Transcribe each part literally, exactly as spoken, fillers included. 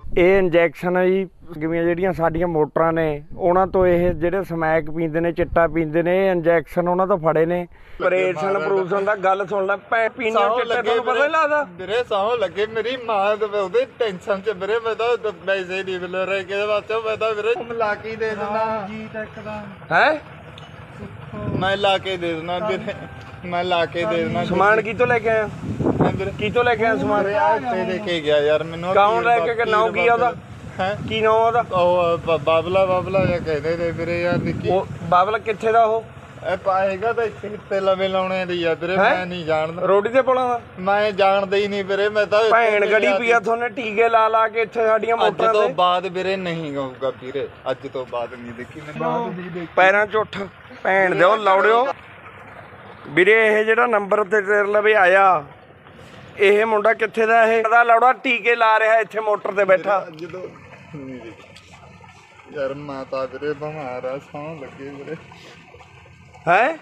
ਇਹ ਇੰਜੈਕਸ਼ਨ ਜੀ ਜਿਹੜੀਆਂ ਸਾਡੀਆਂ ਮੋਟਰਾਂ ਨੇ ਉਹਨਾਂ ਤੋਂ ਇਹ ਜਿਹੜੇ ਸਮੈਕ ਪੀਂਦੇ ਨੇ ਚਿੱਟਾ ਪੀਂਦੇ ਨੇ ਇਹ ਇੰਜੈਕਸ਼ਨ ਉਹਨਾਂ ਤੋਂ ਫੜੇ ਨੇ। ਆਪਰੇਸ਼ਨ ਪ੍ਰੂਸ਼ਨ ਦਾ ਗੱਲ ਸੁਣ ਲੈ ਪੈ ਪੀਣਾ ਚਿੱਟਾ ਤੁਹਾਨੂੰ ਪਤਾ ਨਹੀਂ ਲੱਗਦਾ ਵੀਰੇ ਸੌ ਲੱਗੇ ਮੇਰੀ ਮਾਂ ਉਹਦੇ ਟੈਨਸ਼ਨ ਚ ਵੀਰੇ ਮੈਂ ਤਾਂ ਪੈਸੇ ਨਹੀਂ ਮਿਲ ਰਹੇ ਕਿਹਦੇ ਵਾਸਤੇ ਮੈਂ ਤਾਂ ਵੀਰੇ ਲਾ ਕੇ ਦੇ ਦਿੰਦਾ ਜੀ ਟੈਕ ਦਾ ਹੈ ਮੈਂ ਲਾ ਕੇ ਦੇ ਦਿੰਦਾ ਵੀਰੇ ਮੈਂ ਲਾ ਕੇ ਦੇ ਦਿੰਦਾ। ਸਮਾਨ ਕਿਤੋਂ ਲੈ ਕੇ ਆਇਆ ਕਿਤੋਂ ਲੈ ਕੇ ਆਇਆ ਸਮਾਨ ਤੇ ਦੇ ਕੇ ਗਿਆ ਯਾਰ ਮੈਨੂੰ ਕੌਣ ਲੈ ਕੇ ਨਾਮ ਕੀ ਉਹਦਾ ਹੈ ਕੀ ਨਾਮ ਉਹਦਾ ਉਹ ਬਾਬਲਾ ਬਾਬਲਾ ਜਾਂ ਕਹਿੰਦੇ ਨੇ ਵੀਰੇ ਯਾਰ ਨਿੱਕੀ ਉਹ ਬਾਬਲਾ ਕਿੱਥੇ ਦਾ ਉਹ ਇਹ ਪਾਏਗਾ ਤਾਂ ਇੱਥੇ ਤੇ ਲਵੇ ਲਾਉਣੇ ਦੀ ਆ ਵੀਰੇ ਮੈਂ ਨਹੀਂ ਜਾਣਦਾ ਰੋਟੀ ਤੇ ਪੁਲਾਂ ਦਾ ਮੈਂ ਜਾਣਦਾ ਹੀ ਨਹੀਂ ਵੀਰੇ ਮੈਂ ਤਾਂ ਭੈਣ ਗੜੀ ਪੀਆ ਤੁਹਾਨੂੰ ਟੀਕੇ ਲਾ ਲਾ ਕੇ ਇੱਥੇ ਸਾਡੀਆਂ ਮੋਟਰਾਂ ਤੇ ਅੱਜ ਤੋਂ ਬਾਅਦ ਵੀਰੇ ਨਹੀਂ ਹੋਊਗਾ ਵੀਰੇ ਅੱਜ ਤੋਂ ਬਾਅਦ ਨਹੀਂ ਦੇਖੀ ਮੈਂ ਬਾਅਦ ਨਹੀਂ ਦੇਖੀ ਪੈਰਾਂ ਚ ਉੱਠ ਭੈਣ ਦਿਓ ਲੌੜਿਓ ਵੀਰੇ ਇਹ ਜਿਹੜਾ ਨੰਬਰ ਤੇ ਤੇਰੇ ਲਵੇ ਆਇਆ ਇਹ ਮੁੰਡਾ ਕਿੱਥੇ ਦਾ ਇਹ ਦਾ ਲੌੜਾ ਟੀਕੇ ਲਾ ਰਿਹਾ ਇੱਥੇ ਮੋਟਰ ਤੇ ਬੈਠਾ ਜਦੋਂ ਯਾਰ ਮਾਤਾ ਵੀਰੇ ਬਿਮਾਰ ਆ ਸੌਂ ਲੱਗੇ ਵੀਰੇ ਹੈ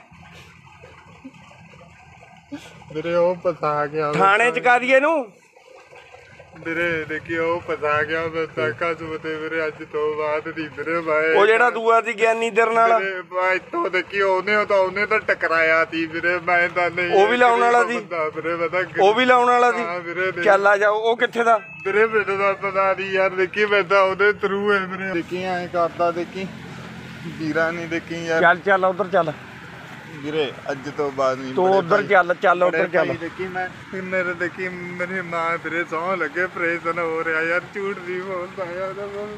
ਵੀਰੇ ਉਹ ਪਤਾ ਗਿਆ ਥਾਣੇ ਚ ਕਾ ਦਈਏ ਇਹਨੂੰ ਵੀਰੇ ਦੇਖੀ ਉਹ ਪਤਾ ਗਿਆ ਮੈਂ ਤਾਕਾ ਸੁਤੇ ਵੀਰੇ ਅੱਜ ਤੋਂ ਬਾਅਦ ਦੀ ਵੀਰੇ ਬਾਏ ਉਹ ਜਿਹੜਾ ਦੂਆ ਸੀ ਗਿਆਨੀ ਤੇਰੇ ਨਾਲ ਵੀਰੇ ਇੱਥੋਂ ਦੇਖੀ ਉਹਨੇ ਤਾਂ ਉਹਨੇ ਤਾਂ ਟਕਰਾਇਆ ਸੀ ਵੀਰੇ ਮੈਂ ਤਾਂ ਨਹੀਂ ਉਹ ਵੀ ਲਾਉਣ ਵਾਲਾ ਸੀ ਵੀਰੇ ਪਤਾ ਉਹ ਵੀ ਲਾਉਣ ਵਾਲਾ ਸੀ ਚੱਲ ਆ ਜਾ ਉਹ ਕਿੱਥੇ ਦਾ ਵੀਰੇ ਮੈਨੂੰ ਤਾਂ ਪਤਾ ਨਹੀਂ ਯਾਰ ਦੇਖੀ ਮੈਂ ਤਾਂ ਉਹਦੇ ਥਰੂ ਹੈ ਵੀਰੇ ਦੇਖੀ ਐ ਕਰਦਾ ਦੇਖੀ ਵੀਰਾ ਨਹੀਂ ਦੇਖੀ ਯਾਰ ਚੱਲ ਚੱਲ ਉਧਰ ਚੱਲ ਵੀਰੇ ਅੱਜ ਤੋਂ ਬਾਅਦ ਨਹੀਂ ਤੂੰ ਉਧਰ ਚੱਲ ਚੱਲ ਉਧਰ ਚੱਲ ਦੇਖੀ ਮੈਂ ਮੇਰੇ ਦੇਖੀ ਮੇਰੀ ਮਾਂ ਵੀਰੇ ਸੌਂ ਲੱਗੇ ਆਪਰੇਸ਼ਨ ਹੋ ਰਿਹਾ ਯਾਰ ਝੂਠ ਨਹੀਂ ਬੋਲਦਾ ਯਾਰ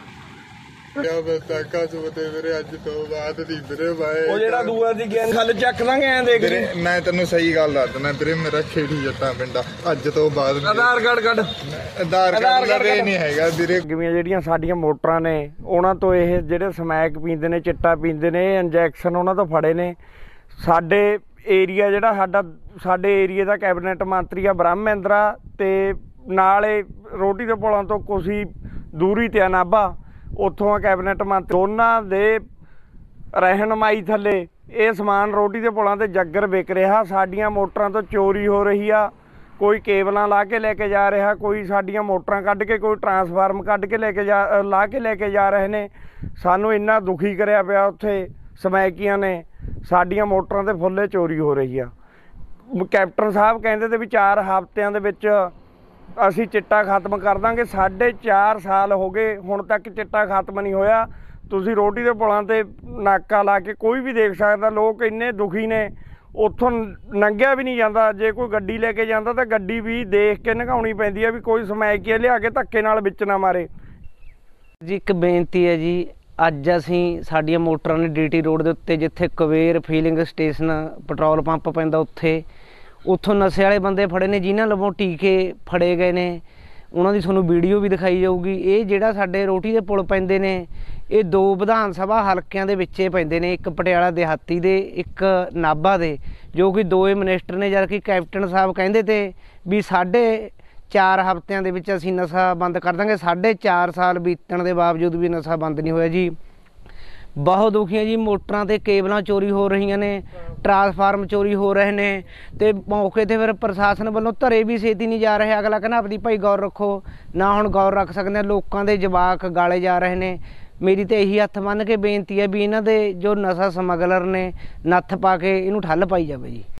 ਯਾ ਬਸ ਤਾਕਾ ਸੁਤੇ ਵੀਰੇ ਅੱਜ ਤੋਂ ਬਾਅਦ ਦੀ ਵੀਰੇ ਬਾਏ ਉਹ ਜਿਹੜਾ ਦੂਆ ਦੀ ਗਿਆਨ ਖੱਲ ਚੱਕ ਲਾਂਗੇ ਐਂ ਦੇਖ ਵੀਰੇ ਮੈਂ ਤੈਨੂੰ ਸਹੀ ਗੱਲ ਦੱਸ ਦਿੰਦਾ ਵੀਰੇ ਮੇਰਾ ਖੇੜੀ ਜੱਟਾਂ ਪਿੰਡਾ ਅੱਜ ਤੋਂ ਬਾਅਦ ਆਧਾਰ ਕਾਰਡ ਕੱਢ ਆਧਾਰ ਕਾਰਡ ਲਵੇ ਨਹੀਂ ਹੈਗਾ ਵੀਰੇ ਜਿਹੜੀਆਂ ਸਾਡੀਆਂ ਮੋਟਰਾਂ ਨੇ ਉਹਨਾਂ ਤੋਂ ਇਹ ਜਿਹੜੇ ਸਮੈਕ ਪੀਂਦੇ ਨੇ ਚਿੱਟਾ ਪੀਂਦੇ ਨੇ ਇਹ ਇੰਜੈਕਸ਼ਨ ਉਹਨਾਂ ਤੋਂ ਫੜੇ ਨੇ। ਸਾਡੇ ਏਰੀਆ ਜਿਹੜਾ ਸਾਡਾ ਸਾਡੇ ਏਰੀਏ ਦਾ ਕੈਬਨਿਟ ਮੰਤਰੀ ਆ ਬ੍ਰਹਮ ਮਹਿੰਦਰਾ ਤੇ ਨਾਲ ਇਹ ਰੋਟੀ ਦੇ ਪੁਲਾਂ ਤੋਂ ਕੁਛ ਹੀ ਦੂਰੀ ਤੇ ਆ ਨਾਭਾ ਉੱਥੋਂ ਆ ਕੈਬਨਿਟ ਮੰਤਰੀ ਦੋਨਾਂ ਦੇ ਰਹਿਨਮਾਈ ਥੱਲੇ ਇਹ ਸਮਾਨ ਰੋਟੀ ਦੇ ਪੁਲਾਂ ਤੇ ਜੱਗਰ ਵਿਕ ਰਿਹਾ। ਸਾਡੀਆਂ ਮੋਟਰਾਂ ਤੋਂ ਚੋਰੀ ਹੋ ਰਹੀ ਆ ਕੋਈ ਕੇਬਲਾਂ ਲਾ ਕੇ ਲੈ ਕੇ ਜਾ ਰਿਹਾ ਕੋਈ ਸਾਡੀਆਂ ਮੋਟਰਾਂ ਕੱਢ ਕੇ ਕੋਈ ਟਰਾਂਸਫਾਰਮ ਕੱਢ ਕੇ ਲੈ ਕੇ ਜਾ ਲਾ ਕੇ ਲੈ ਕੇ ਜਾ ਰਹੇ ਨੇ। ਸਾਨੂੰ ਇੰਨਾ ਦੁਖੀ ਕਰਿਆ ਪਿਆ ਉੱਥੇ ਸਮੈਕੀਆਂ ਨੇ ਸਾਡੀਆਂ ਮੋਟਰਾਂ ਤੇ ਫੁੱਲੇ ਚੋਰੀ ਹੋ ਰਹੀ ਆ। ਕੈਪਟਨ ਸਾਹਿਬ ਕਹਿੰਦੇ ਤੇ ਵੀ ਚਾਰ ਹਫ਼ਤਿਆਂ ਦੇ ਵਿੱਚ ਅਸੀਂ ਚਿੱਟਾ ਖਤਮ ਕਰ ਦਾਂਗੇ। ਸਾਢੇ ਚਾਰ ਸਾਲ ਹੋ ਗਏ ਹੁਣ ਤੱਕ ਚਿੱਟਾ ਖਤਮ ਨਹੀਂ ਹੋਇਆ। ਤੁਸੀਂ ਰੋਟੀ ਦੇ ਪੁਲਾਂ ਤੇ ਨਾਕਾ ਲਾ ਕੇ ਕੋਈ ਵੀ ਦੇਖ ਸਕਦਾ ਲੋਕ ਇੰਨੇ ਦੁਖੀ ਨੇ ਉੱਥੋਂ ਲੰਘਿਆ ਵੀ ਨਹੀਂ ਜਾਂਦਾ। ਜੇ ਕੋਈ ਗੱਡੀ ਲੈ ਕੇ ਜਾਂਦਾ ਤਾਂ ਗੱਡੀ ਵੀ ਦੇਖ ਕੇ ਲੰਘਾਉਣੀ ਪੈਂਦੀ ਆ ਵੀ ਕੋਈ ਸਮੈਕੀਆ ਲਿਆ ਕੇ ਧੱਕੇ ਨਾਲ ਵਿੱਚ ਨਾ ਮਾਰੇ। ਜੀ ਇੱਕ ਬੇਨਤੀ ਹੈ ਜੀ ਅੱਜ ਅਸੀਂ ਸਾਡੀਆਂ ਮੋਟਰਾਂ ਨੇ ਡੀ ਟੀ ਰੋਡ ਦੇ ਉੱਤੇ ਜਿੱਥੇ Kuber filling station petrol pump ਪੈਂਦਾ ਉੱਥੇ ਉੱਥੋਂ ਨਸ਼ੇ ਵਾਲੇ ਬੰਦੇ ਫੜੇ ਨੇ ਜਿਨ੍ਹਾਂ ਵੱਲੋਂ ਟੀਕੇ ਫੜੇ ਗਏ ਨੇ ਉਹਨਾਂ ਦੀ ਤੁਹਾਨੂੰ ਵੀਡੀਓ ਵੀ ਦਿਖਾਈ ਜਾਊਗੀ। ਇਹ ਜਿਹੜਾ ਸਾਡੇ ਰੋਟੀ ਦੇ ਪੁਲ ਪੈਂਦੇ ਨੇ ਇਹ ਦੋ ਵਿਧਾਨ ਸਭਾ ਹਲਕਿਆਂ ਦੇ ਵਿੱਚੇ ਪੈਂਦੇ ਨੇ ਇੱਕ ਪਟਿਆਲਾ ਦਿਹਾਤੀ ਦੇ ਇੱਕ ਨਾਭਾ ਦੇ ਜੋ ਕਿ ਦੋਏ ਮਿਨਿਸਟਰ ਨੇ ਜਦ ਕਿ ਕੈਪਟਨ ਸਾਹਿਬ ਕਹਿੰਦੇ ਤੇ ਵੀ ਸਾਢੇ ਚਾਰ ਹਫ਼ਤਿਆਂ ਦੇ ਵਿੱਚ ਅਸੀਂ ਨਸ਼ਾ ਬੰਦ ਕਰ ਦਾਂਗੇ। ਸਾਢੇ ਚਾਰ ਸਾਲ ਬੀਤਣ ਦੇ ਬਾਵਜੂਦ ਵੀ ਨਸ਼ਾ ਬੰਦ ਨਹੀਂ ਹੋਇਆ ਜੀ। ਬਹੁਤ ਦੁਖੀਆਂ ਜੀ ਮੋਟਰਾਂ ਤੇ ਕੇਬਲਾਂ ਚੋਰੀ ਹੋ ਰਹੀਆਂ ਨੇ ਟਰਾਂਸਫਾਰਮ ਚੋਰੀ ਹੋ ਰਹੇ ਨੇ ਤੇ ਮੌਕੇ ਤੇ ਫਿਰ ਪ੍ਰਸ਼ਾਸਨ ਵੱਲੋਂ ਧਰੇ ਵੀ ਛੇਤੀ ਨਹੀਂ ਜਾ ਰਹੇ। ਅਗਲਾ ਕਹਿੰਦਾ ਆਪਣੀ ਭਾਈ ਗੌਰ ਰੱਖੋ ਨਾ ਹੁਣ ਗੌਰ ਰੱਖ ਸਕਦੇ ਲੋਕਾਂ ਦੇ ਜਵਾਕ ਗਾਲੇ ਜਾ ਰਹੇ ਨੇ। ਮੇਰੀ ਤਾਂ ਇਹੀ ਹੱਥ ਬੰਨ੍ਹ ਕੇ ਬੇਨਤੀ ਹੈ ਵੀ ਇਹਨਾਂ ਦੇ ਜੋ ਨਸ਼ਾ ਸਮਗਲਰ ਨੇ ਨੱਥ ਪਾ ਕੇ ਇਹਨੂੰ ਠੱਲ ਪਾਈ ਜਾਵੇ ਜੀ।